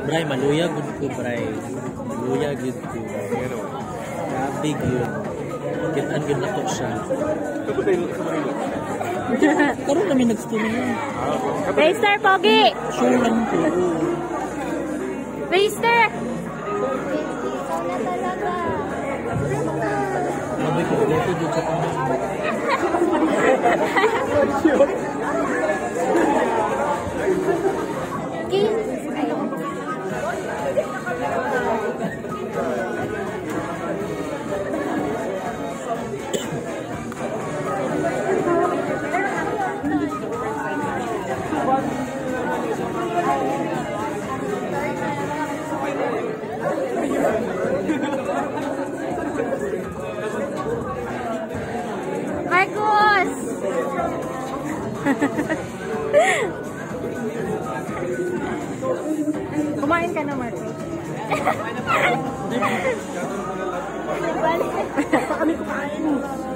Bray, maluya good ko, Bray. Maluya good ko. Grabe good. Kitaan good na to siya. Karoon namin nag-steam yun. Racer, Pogi! Sure lang po. Racer! Grabe ko, dito dito sa kanya. Marcos! Kumain ka na, Marcos. Kami kumain.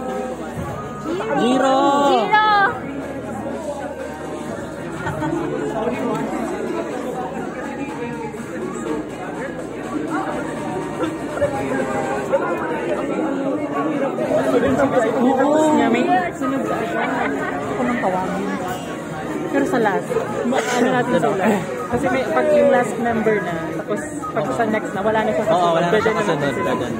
Zero! Zero! May sunod sa ako nang tawagin. Pero sa last, ano natin sila? Kasi may, pag yung last member na, tapos pag sa next na, wala na siya kasunod. Oo, wala na siya kasunod.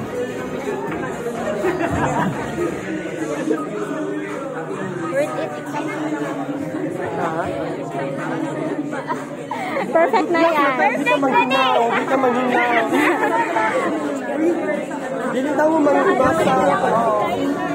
Worth it, excited. Perfect na yan. Perfect na din. Hindi ka maghinaw. Hindi daw mo maghinaw sa